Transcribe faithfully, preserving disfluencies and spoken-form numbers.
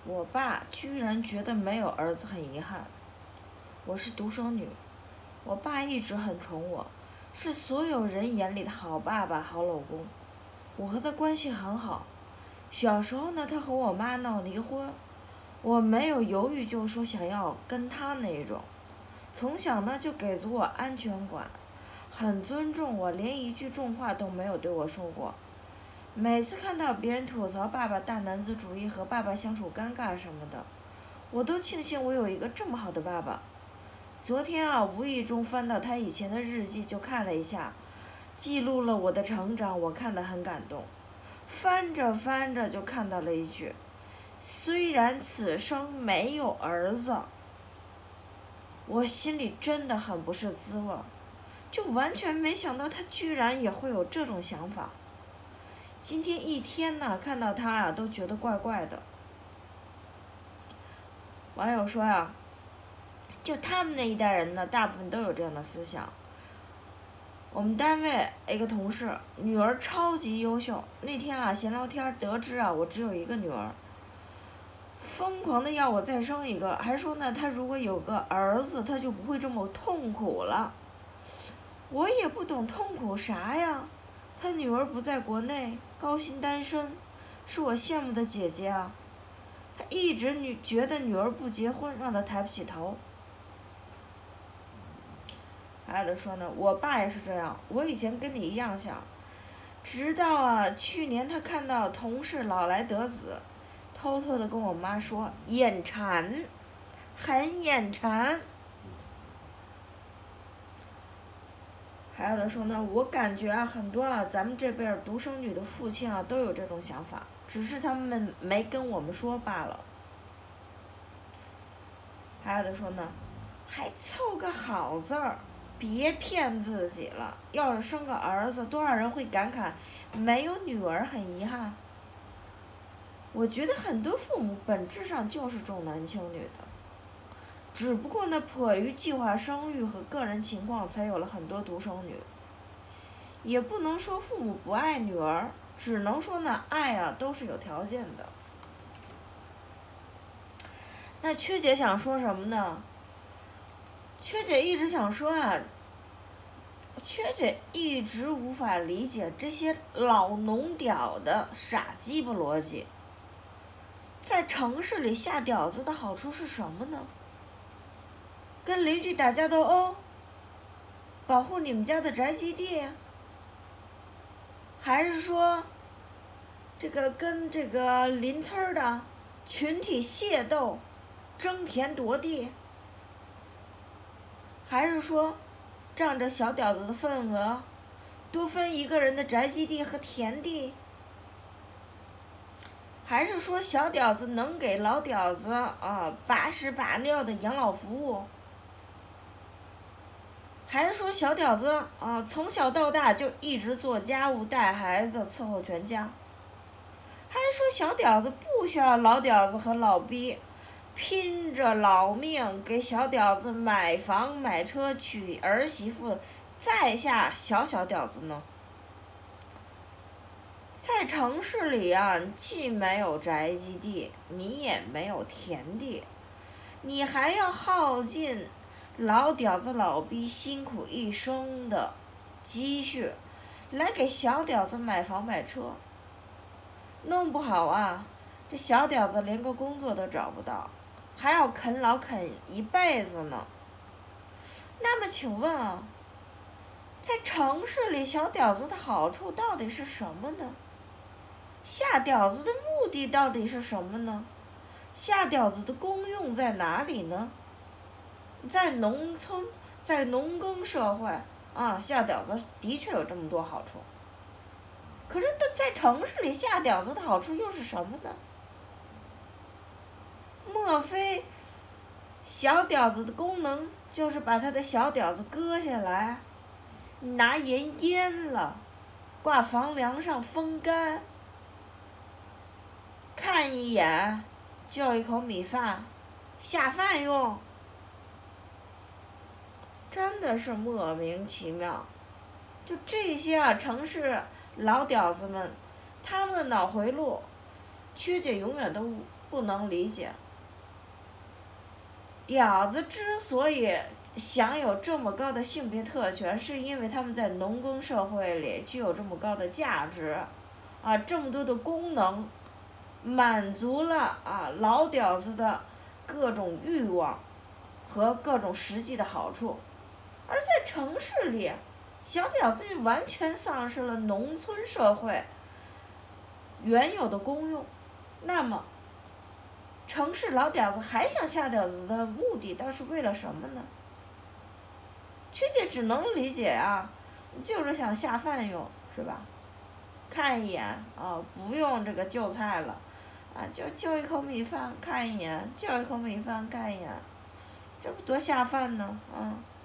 我爸居然觉得没有儿子很遗憾。我是独生女，我爸一直很宠我，是所有人眼里的好爸爸、好老公。我和他关系很好。小时候呢，他和我妈闹离婚，我没有犹豫就说想要跟他那一种。从小呢就给足我安全感，很尊重我，连一句重话都没有对我说过。每次看到别人吐槽爸爸大男子主义和爸爸相处尴尬什么的，我都庆幸我有一个这么好的爸爸。昨天啊，无意中翻到他以前的日记，就看了一下，记录了我的成长，我看得很感动。翻着翻着就看到了一句：虽然此生没有儿子，我心里真的很不是滋味，就完全没想到他居然也会有这种想法。今天一天呢，看到他啊，都觉得怪怪的。网友说啊，就他们那一代人呢，大部分都有这样的思想。我们单位一个同事，女儿超级优秀。那天啊，闲聊天得知啊，我只有一个女儿，疯狂的要我再生一个，还说呢，他如果有个儿子，他就不会这么痛苦了。我也不懂痛苦啥呀。他女儿不在国内，高薪单身，是我羡慕的姐姐啊。他一直女觉得女儿不结婚，让他抬不起头。还有的说呢，我爸也是这样，我以前跟你一样想，直到啊去年他看到同事老来得子，偷偷的跟我妈说眼馋，很眼馋。还有的说呢，我感觉啊，很多啊，咱们这辈儿独生女的父亲啊，都有这种想法，只是他们没跟我们说罢了。还有的说呢，还凑个好字儿，别骗自己了。要是生个儿子，多少人会感慨没有女儿很遗憾。我觉得很多父母本质上就是重男轻女的，只不过呢，迫于计划生育和个人情况，才有了很多独生女。也不能说父母不爱女儿，只能说呢，爱啊都是有条件的。那缺姐想说什么呢？缺姐一直想说啊，缺姐一直无法理解这些老农屌的傻鸡巴逻辑。在城市里下屌子的好处是什么呢？跟邻居打架斗殴，保护你们家的宅基地，还是说这个跟这个邻村的群体械斗，争田夺地，还是说仗着小屌子的份额，多分一个人的宅基地和田地，还是说小屌子能给老屌子啊把屎把尿的养老服务，还是说小屌子啊从小到大就一直做家务带孩子伺候全家，还是说小屌子不需要老屌子和老逼拼着老命给小屌子买房买车娶儿媳妇再下小小屌子呢？在城市里啊，既没有宅基地，你也没有田地，你还要耗尽老屌子老逼辛苦一生的积蓄来给小屌子买房买车，弄不好啊，这小屌子连个工作都找不到，还要啃老啃一辈子呢。那么请问啊，在城市里小屌子的好处到底是什么呢？下屌子的目的到底是什么呢？下屌子的功用在哪里呢？在农村，在农耕社会啊，下屌子的确有这么多好处。可是在城市里下屌子的好处又是什么呢？莫非小屌子的功能就是把他的小屌子割下来，拿盐腌了，挂房梁上风干，看一眼就一口米饭，下饭用？真的是莫名其妙。就这些啊，城市老屌子们，他们的脑回路曲姐永远都不能理解，屌子之所以享有这么高的性别特权，是因为他们在农耕社会里具有这么高的价值，啊，这么多的功能，满足了啊老屌子的各种欲望和各种实际的好处，而在城市里，小屌子完全丧失了农村社会原有的功用。那么，城市老屌子还想下屌子的目的，倒是为了什么呢？曲姐只能理解啊，就是想下饭用，是吧？看一眼啊，不用这个就菜了，啊，就就一口米饭看一眼，就一口米饭看一眼，这不多下饭呢，啊！